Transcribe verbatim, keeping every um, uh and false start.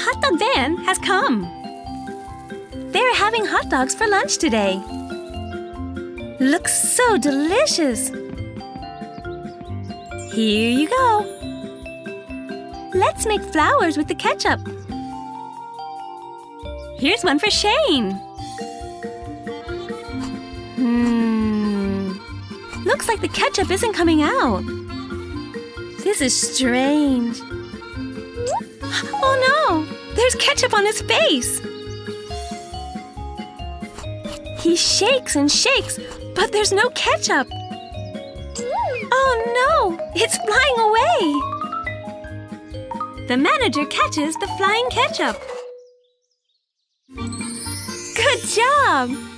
hot dog van has come. They're having hot dogs for lunch today. Looks so delicious. Here you go. Let's make flowers with the ketchup. Here's one for Shane. Hmm. Looks like the ketchup isn't coming out. This is strange. Oh no! There's ketchup on his face! He shakes and shakes, but there's no ketchup. Oh no! It's flying away! The manager catches the flying ketchup. Good job!